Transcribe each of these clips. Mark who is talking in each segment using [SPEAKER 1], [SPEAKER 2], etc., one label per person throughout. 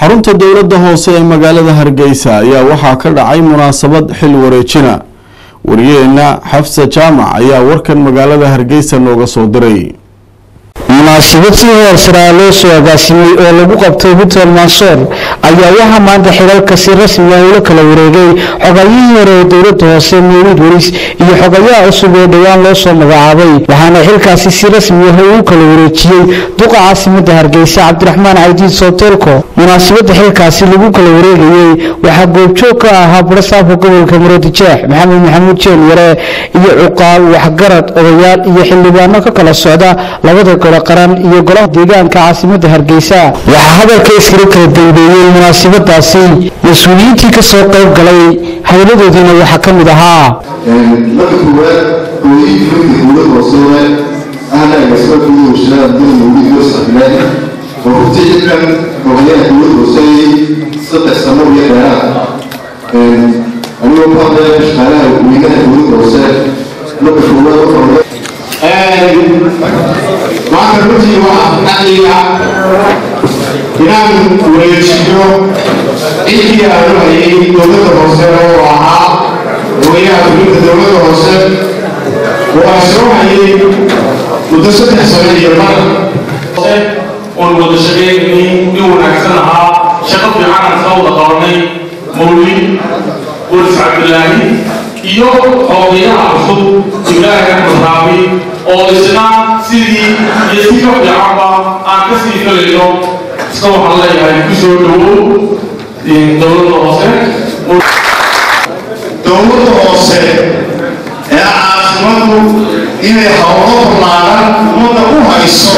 [SPEAKER 1] xarunta dowladda hoose ee magaalada Hargeysa ayaa waxaa ka dhacay munaasabad xil wareejina wariyeena Xafsa Jaamac ayaa warkan magaalada Hargeysa nooga soo diray
[SPEAKER 2] munaasabad si heer loo soo agaasimay oo lagu qabtay Hotel Mansour ayaa waxa maanta xilalka si rasmi ah loo kala wareegay xogayihii hore ee dowladda hoose Mawlid Waris iyo xogayaha cusub ee dhawaan loo soo magacaabay waxaana xilkaasi si rasmi ah u kala wareejiyay duqa caasimadda Hargeysa Cabdiraxmaan Caydiid Sootelko munaasabadda xilkaasi lagu kala wareegayay waxa goobjoog ka ahaa barsaabka gobolka Muradjeex Maxamuud Jeen Yare iyo cuqaal waxgarad odayaal iyo xildhibaano ka kala socda labada gole qaran iyo golaha deegaanka caasimadda Hargeysa waxa hadalka iskala kala dambeeyay munaasabadaasi mas'uuliyiintii ka soo qayb galay hawladoodina waxa ka mid ahaa
[SPEAKER 3] maanta runtii waxaa xaqiiqa inaan wareejiyo ciddii aanu hayay dowladda hoose oo ahaa hooyaha dowladda dowladda hoose oo aan soo hayay muddo 3 sano iyo mar oon wada shaqeynay in wanaagsan ahaa shaqo fiican aan soo wada qabanay Mawlid Waris Cabdilaahi iyo xogayaha cusub Ibraahim Masraabi oo isna sidii iyo si ka fiicanba aan ka sii filayno iska waxaan leeyahay ku soo dhawow dowladda hoose ee caasimadu inay hawlo ballaaran ummadda u hayso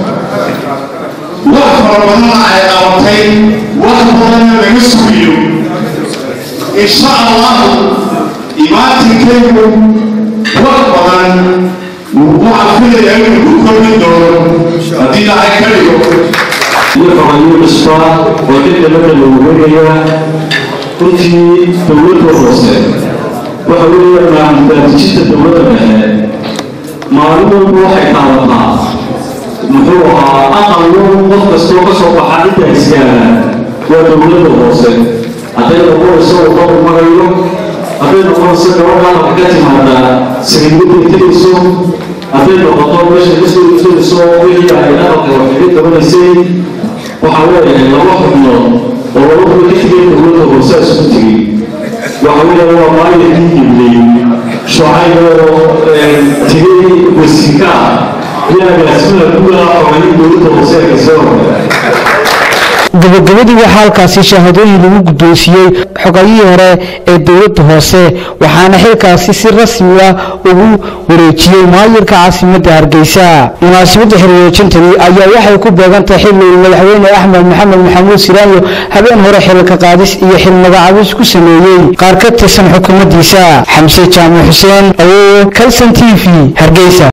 [SPEAKER 3] wax fara badanna ay qabatay wax badanna laga sugiyo insha allahu imaatinkaygu wax badan waxaan filayaa inuu ku kordhin doono haddii la ay ka dhigo
[SPEAKER 4] waxaan istaa wadada lagu wareegayaa runtii dowladda hoose waxa weeyaan maamulka dowladda dhexe maalmuhu waxay qaadataa muxuu ahaa aqallo qof kastoo ka soo baxa inta isgaara waa dowladda hoose hadday noqonayso wadada magayo hadday noqonayso gabadha wax ka timaada sariirada tegayso hadday noqoto meesha ka soo iibsanayso wixii ay dhaqanka waxay qabanaysay waxaa weeyahay laba xubnood oo laba xubnood ka tegay dowladda hoose isku tegay waxa weeyahay waa maalintii gibley shucayb oo tegay wasiirka iyo agaasimaha guud ah xogayihii dowladda hoose ee kasoo
[SPEAKER 2] gabagabadii waxaa halkaasi shahaadooyin lagu guddoonsiiyey xogayihii hore ee dowladda hoose waxaana xilkaasi si rasmi ah ugu wareejiyey maayirka caasimadda Hargeysa munaasabadda xiriirjintani ayaa waxay ku beegantahay xilli madaxweyne Axmed Maxamed Maxamuud Siraanyo habeen hore xilka qaadis iyo xil magacaabis ku sameeyay qaar ka tirsan xukuumaddiisa Xamse Jaamac Xuseen oo Kalsan TV Hargeysa.